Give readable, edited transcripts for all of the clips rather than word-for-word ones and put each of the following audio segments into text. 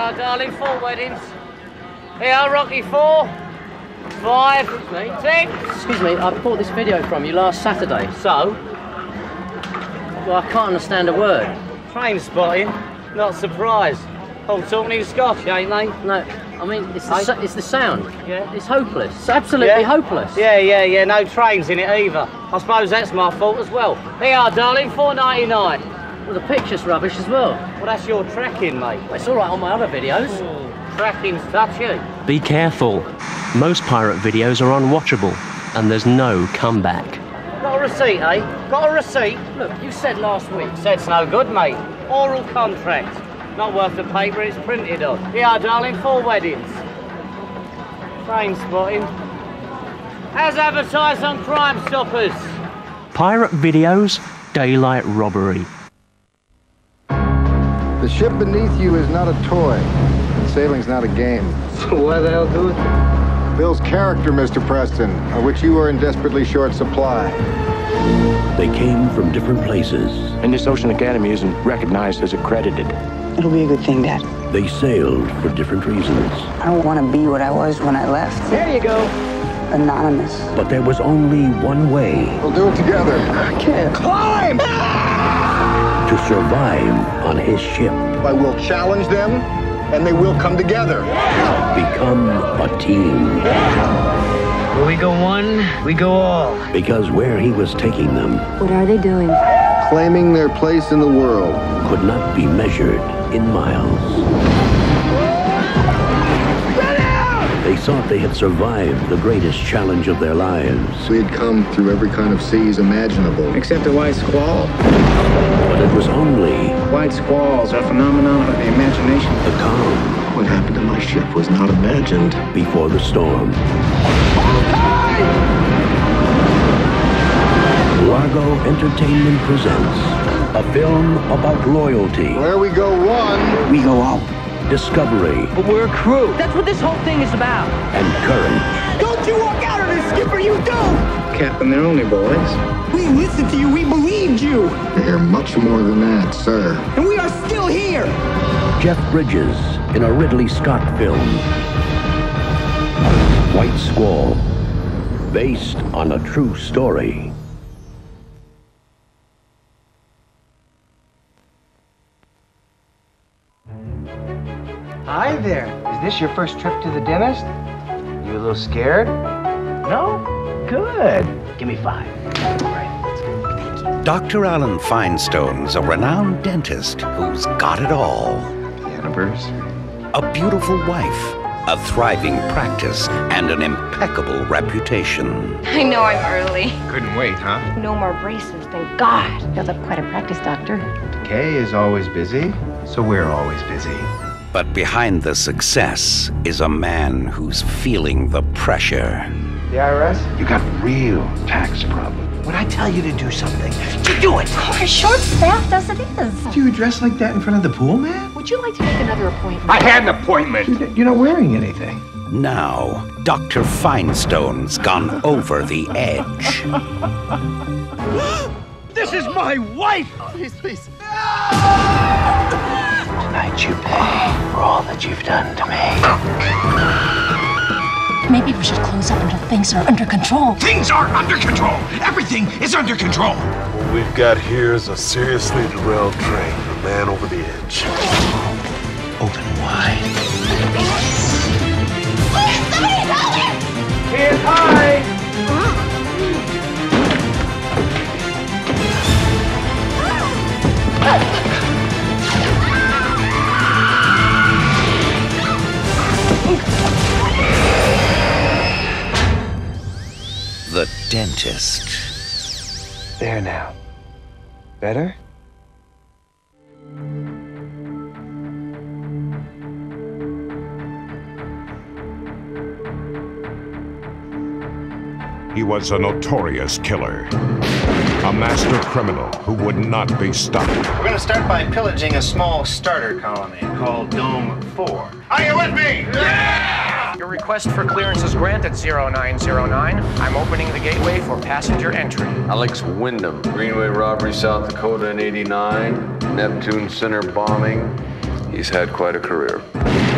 are, darling, 4 weddings. Here are Rocky 4, 5, 6. Excuse me, I bought this video from you last Saturday. So? Well, I can't understand a word. Train spotting? Not surprised. All talking in Scotch, ain't they? No, I mean, it's the sound. Yeah. It's hopeless. It's absolutely hopeless. Yeah. No trains in it either. I suppose that's my fault as well. Here are, darling, $4.99. Well, the picture's rubbish as well. Well, that's your tracking, mate. Well, it's all right on my other videos. Tracking's touchy. Be careful. Most pirate videos are unwatchable, and there's no comeback. Got a receipt, eh? Got a receipt? Look, you said last week. Said's no good, mate. Oral contract. Not worth the paper it's printed on. Here, darling, 4 weddings. Train spotting. As advertised on Crime Stoppers. Pirate videos, daylight robbery. The ship beneath you is not a toy, and sailing's not a game. So why the hell do it? Bill's character, Mr. Preston, of which you are in desperately short supply. They came from different places. And this Ocean Academy isn't recognized as accredited. It'll be a good thing, Dad. They sailed for different reasons. I don't want to be what I was when I left. There you go. Anonymous. But there was only one way. We'll do it together. I can't. Climb! To survive on his ship. I will challenge them, and they will come together. Become a team. When we go one, we go all. Because where he was taking them What are they doing? Claiming their place in the world. could not be measured in miles. They thought they had survived the greatest challenge of their lives. We had come through every kind of seas imaginable. Except a white squall. But it was only White squalls are a phenomenon of the imagination. the calm What happened to my ship was not imagined. before the storm. Largo Entertainment presents a film about loyalty, Where we go one, We go out. discovery, But we're a crew. That's what this whole thing is about. and courage. Don't you walk out of this, Skipper, you don't! Captain, they're only boys. We listened to you, we believed you, they're much more than that, sir. and we are still here! Jeff Bridges in a Ridley Scott film, White Squall, based on a true story. Hi there. Is this your first trip to the dentist? You a little scared? No? Good. Give me 5. Dr. Alan Finestone's a renowned dentist who's got it all. Happy anniversary. A beautiful wife, a thriving practice, and an impeccable reputation. I know I'm early. Couldn't wait, huh? No more braces, thank God. Feels like quite a practice, doctor. Kay is always busy, so we're always busy. But behind the success is a man who's feeling the pressure. The IRS? You got real tax problems. When I tell you to do something, you do it! We're short-staffed as it is. Do you dress like that in front of the pool, man? Would you like to make another appointment? I had an appointment. You're not wearing anything. Now, Dr. Finestone's gone over the edge. This is my wife! Please, please. Tonight you pay for all that you've done to me. Maybe we should close up until things are under control. Things are under control! Everything is under control! What we've got here is a seriously derailed train. A man over the edge. Open wide. Somebody help me! Here's high! The dentist. There now. Better? He was a notorious killer. A master criminal who would not be stopped. We're going to start by pillaging a small starter colony called Dome 4. Are you with me? Yeah! Your request for clearance is granted, 0909. I'm opening the gateway for passenger entry. Alex Wyndham, Greenway robbery, South Dakota in '89, Neptune Center bombing. He's had quite a career.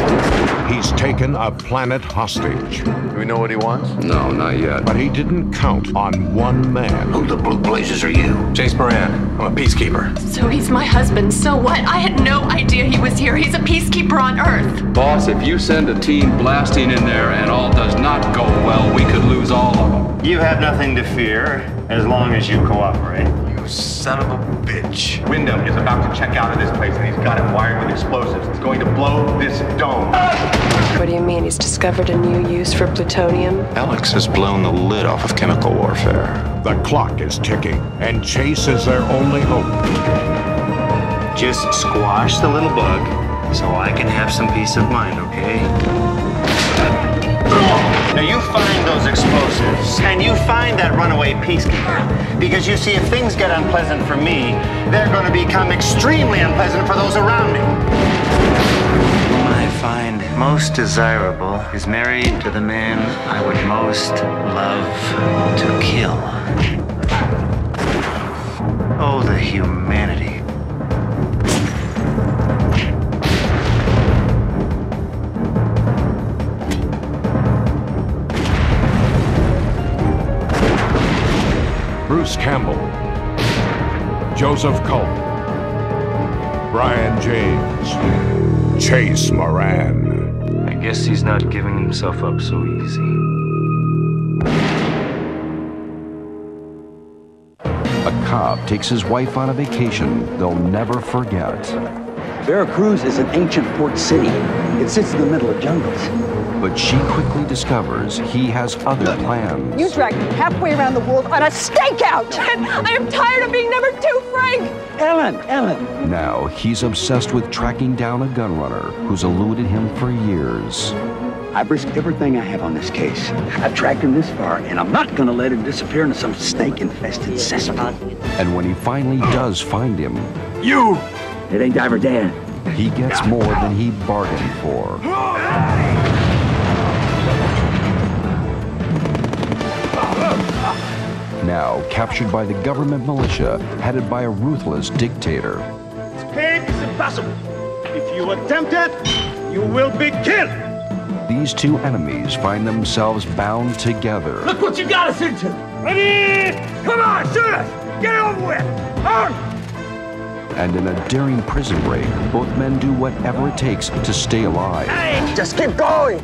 He's taken a planet hostage. Do we know what he wants? No, not yet. But he didn't count on one man. Who the blue blazes are you? Chase Moran. I'm a peacekeeper. So he's my husband. So what? I had no idea he was here. He's a peacekeeper on Earth. Boss, if you send a team blasting in there and all does not go well, we could lose all of them. You have nothing to fear as long as you cooperate. You son of a bitch. Wyndham is about to check out of this place and he's got it wired with explosives. It's going to blow this dome. What do you mean? He's discovered a new use for plutonium? Alex has blown the lid off of chemical warfare. The clock is ticking, and Chase is their only hope. Just squash the little bug so I can have some peace of mind, okay? Now you find those explosives, and you find that runaway peacekeeper. Because you see, if things get unpleasant for me, they're going to become extremely unpleasant for those around me. What I find most desirable is married to the man I would most love to kill. Oh, the humanity. Bruce Campbell, Joseph Culp, Brian James, Chase Moran. I guess he's not giving himself up so easy. A cop takes his wife on a vacation they'll never forget. Veracruz is an ancient port city. It sits in the middle of jungles. But she quickly discovers he has other plans. You dragged me halfway around the world on a stakeout! I am tired of being number 2, Frank! Ellen! Now he's obsessed with tracking down a gun runner who's eluded him for years. I've risked everything I have on this case. I've tracked him this far, and I'm not gonna let him disappear into some snake-infested cesspool. And when he finally does find him... You! It ain't Diver Dan. He gets more than he bargained for. Now captured by the government militia, headed by a ruthless dictator. Escape is impossible. If you attempt it, you will be killed. These two enemies find themselves bound together. Look what you got us into. Ready? Come on, shoot us. Get it over with. Hurry. And in a daring prison break, both men do whatever it takes to stay alive. Hey, just keep going.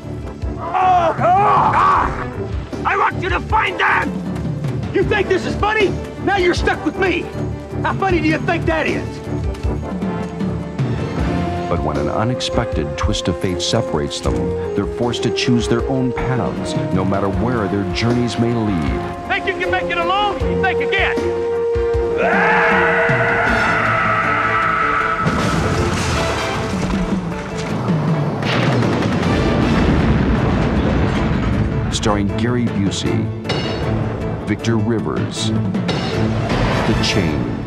I want you to find them. You think this is funny? Now you're stuck with me. How funny do you think that is? But when an unexpected twist of fate separates them, they're forced to choose their own paths, no matter where their journeys may lead. Think you can make it alone? You think again. Starring Gary Busey, Victor Rivers, The Chain.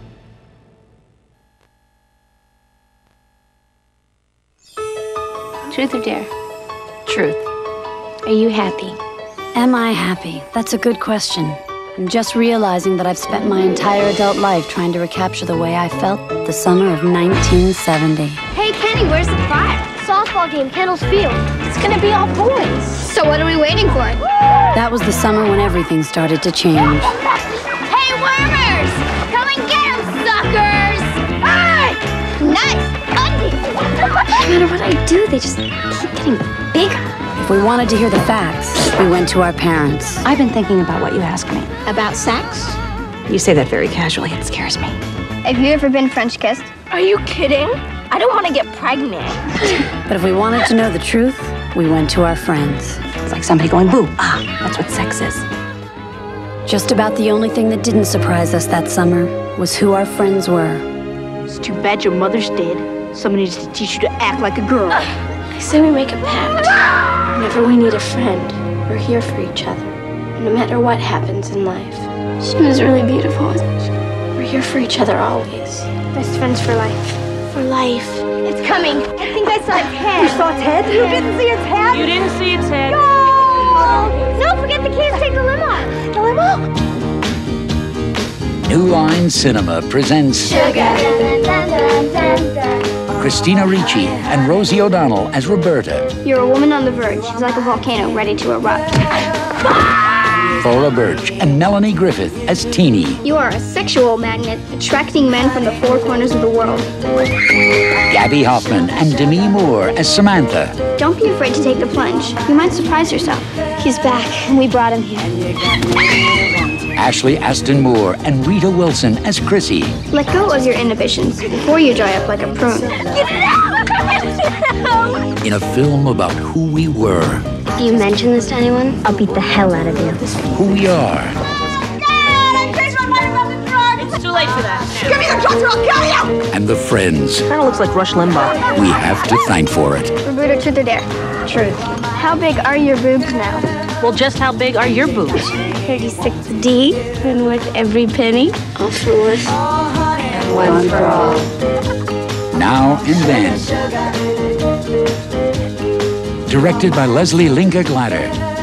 Truth or dare? Truth. Are you happy? Am I happy? That's a good question. I'm just realizing that I've spent my entire adult life trying to recapture the way I felt the summer of 1970. Hey, Kenny, where's the prize? Softball game, Kendall's Field. It's gonna be all boys. So what are we waiting for? That was the summer when everything started to change. Hey, wormers! Come and get 'em, suckers! Hey! Nice undies! No matter what I do, they just keep getting bigger. If we wanted to hear the facts, we went to our parents. I've been thinking about what you asked me. About sex? You say that very casually. It scares me. Have you ever been French kissed? Are you kidding? I don't want to get pregnant. But if we wanted to know the truth, we went to our friends. It's like somebody going, boo. Ah, that's what sex is. Just about the only thing that didn't surprise us that summer was who our friends were. It's too bad your mother's dead. Somebody needs to teach you to act like a girl. I say we make a pact. Whenever we need a friend, we're here for each other. No matter what happens in life. She was really beautiful, isn't she? We're here for each other always. Best friends for life. For life. It's coming. I think I saw its head. You saw its head? You didn't see its head? You didn't see its head. No, forget the kids. Take the limo. The limo? New Line Cinema presents Sugar. Christina Ricci and Rosie O'Donnell as Roberta. You're a woman on the verge. It's like a volcano ready to erupt. Thora Birch and Melanie Griffith as Teenie. You are a sexual magnet, attracting men from the four corners of the world. Gabby Hoffman and Demi Moore as Samantha. Don't be afraid to take the plunge. You might surprise yourself. He's back, and we brought him here. Ashley Aston Moore and Rita Wilson as Chrissy. Let go of your inhibitions before you dry up like a prune. In a film about who we were. If you mention this to anyone, I'll beat the hell out of you. Who we are. It's too late for that. Give me the drugs or I'll kill you! And the friends Kind of looks like Rush Limbaugh. we have to thank for it. Roberta, truth or dare? Truth. How big are your boobs now? Well, just how big are your boobs? 36 deep and worth every penny. All for us and one for all. Now and Then. Directed by Leslie Linka Glatter.